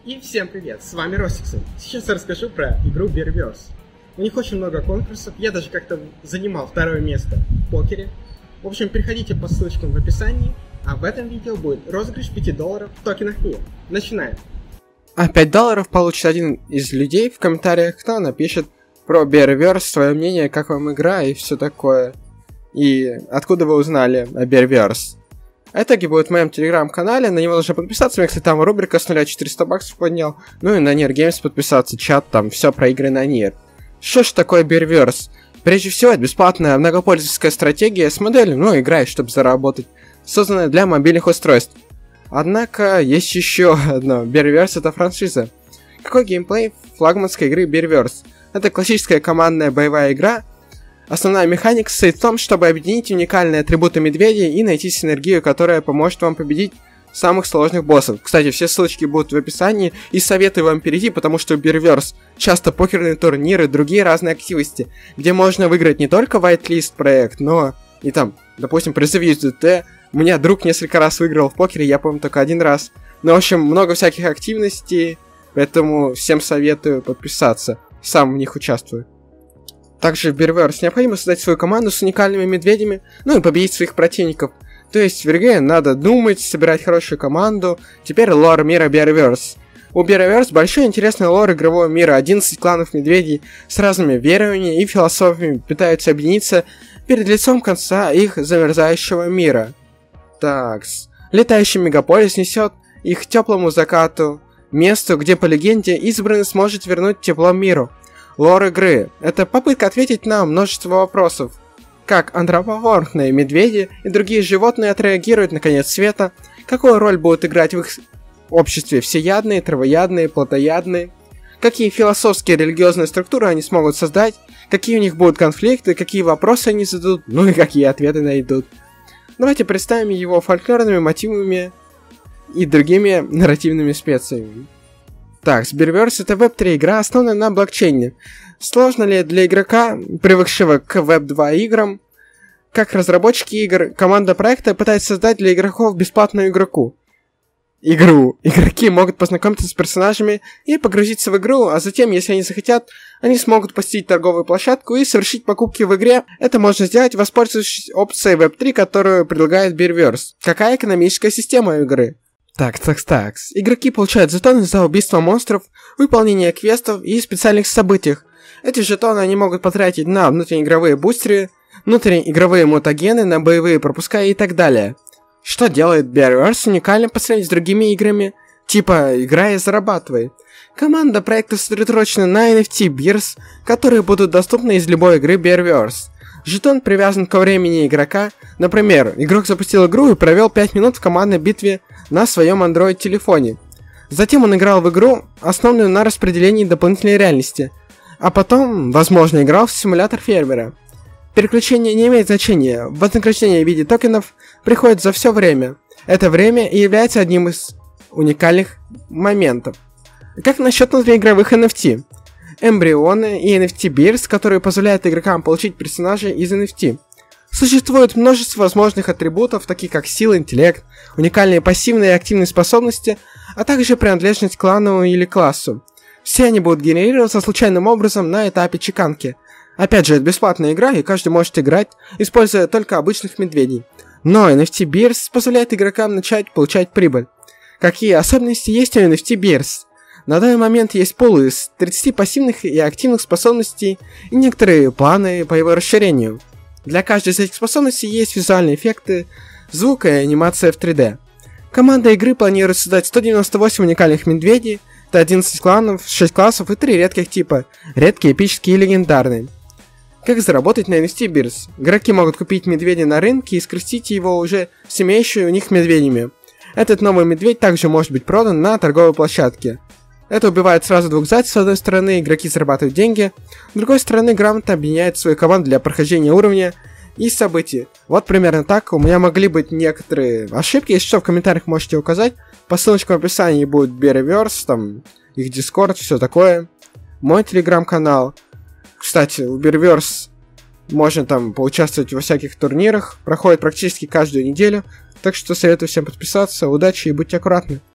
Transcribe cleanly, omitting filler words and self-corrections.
И всем привет, с вами Ростиксон. Сейчас я расскажу про игру Beerverse. У них очень много конкурсов, я даже как-то занимал второе место в покере. В общем, переходите по ссылочкам в описании, а в этом видео будет розыгрыш $5 в токенах МИР. Начинаем. А $5 получит один из людей в комментариях, кто напишет про Beerverse, свое мнение, как вам игра и все такое. И откуда вы узнали о Beerverse. А итоги будут в моем телеграм-канале, на него нужно подписаться, мне, кстати, там рубрика с 0 400 баксов поднял. Ну и на Нир Геймс подписаться, чат, там все про игры на Нир. Что ж такое Beerverse? Прежде всего, это бесплатная многопользовательская стратегия с моделью, ну, играешь, чтобы заработать, созданная для мобильных устройств. Однако, есть еще одно, Beerverse это франшиза. Какой геймплей флагманской игры Beerverse? Это классическая командная боевая игра. Основная механика состоит в том, чтобы объединить уникальные атрибуты медведя и найти синергию, которая поможет вам победить самых сложных боссов. Кстати, все ссылочки будут в описании, и советую вам перейти, потому что в Beerverse часто покерные турниры и другие разные активности, где можно выиграть не только whitelist проект, но и там, допустим, призы в USDT. У меня друг несколько раз выиграл в покере, я помню только один раз. Ну, в общем, много всяких активностей, поэтому всем советую подписаться. Сам в них участвую. Также в Beerverse необходимо создать свою команду с уникальными медведями, ну и победить своих противников. То есть в игре надо думать, собирать хорошую команду. Теперь лор мира Beerverse. У Beerverse большой интересный лор игрового мира. 11 кланов медведей с разными верованиями и философиями пытаются объединиться перед лицом конца их замерзающего мира. Такс. Летающий мегаполис несет их к теплому закату, месту, где по легенде избранный сможет вернуть тепло миру. Лор игры – это попытка ответить на множество вопросов. Как антропоморфные медведи и другие животные отреагируют на конец света, какую роль будут играть в их обществе всеядные, травоядные, плотоядные, какие философские и религиозные структуры они смогут создать, какие у них будут конфликты, какие вопросы они зададут, ну и какие ответы найдут. Давайте представим его фольклорными мотивами и другими нарративными специями. Так, Beerverse это Web3 игра, основанная на блокчейне. Сложно ли для игрока, привыкшего к Web2 играм? Как разработчики игр, команда проекта пытается создать для игроков бесплатную игру. Игроки могут познакомиться с персонажами и погрузиться в игру, а затем, если они захотят, они смогут посетить торговую площадку и совершить покупки в игре. Это можно сделать, воспользовавшись опцией Web3, которую предлагает Beerverse. Какая экономическая система игры? Такс. Игроки получают жетоны за убийство монстров, выполнение квестов и специальных событий. Эти жетоны они могут потратить на внутриигровые бустеры, внутриигровые мутагены, на боевые пропуска и так далее. Что делает Beerverse уникальным по сравнению с другими играми? Типа «играй и зарабатывай». Команда проекта сосредоточена на NFT Beers, которые будут доступны из любой игры Beerverse. Жетон привязан ко времени игрока. Например, игрок запустил игру и провел 5 минут в командной битве на своем Android-телефоне. Затем он играл в игру, основанную на распределении дополнительной реальности. А потом, возможно, играл в симулятор фермера. Переключение не имеет значения. Вознаграждение в виде токенов приходит за все время. Это время и является одним из уникальных моментов. Как насчет внутриигровых NFT? Эмбрионы и NFT Beers, которые позволяют игрокам получить персонажей из NFT. Существует множество возможных атрибутов, таких как сила, интеллект, уникальные пассивные и активные способности, а также принадлежность к клану или классу. Все они будут генерироваться случайным образом на этапе чеканки. Опять же, это бесплатная игра, и каждый может играть, используя только обычных медведей. Но NFT Beers позволяет игрокам начать получать прибыль. Какие особенности есть у NFT Beers? На данный момент есть пул из 30 пассивных и активных способностей и некоторые планы по его расширению. Для каждой из этих способностей есть визуальные эффекты, звук и анимация в 3D. Команда игры планирует создать 198 уникальных медведей, это 11 кланов, 6 классов и 3 редких типа, редкие, эпические и легендарные. Как заработать на NFT Beers? Игроки могут купить медведя на рынке и скрестить его уже с имеющими у них медведями. Этот новый медведь также может быть продан на торговой площадке. Это убивает сразу двух зайцев. С одной стороны, игроки зарабатывают деньги, с другой стороны, грамотно объединяют свою команду для прохождения уровня и событий. Вот примерно так. У меня могли быть некоторые ошибки, если что, в комментариях можете указать. По ссылочкам в описании будет Beerverse, там их Discord, все такое. Мой телеграм-канал. Кстати, в Beerverse можно там поучаствовать во всяких турнирах, проходит практически каждую неделю. Так что советую всем подписаться. Удачи и будьте аккуратны.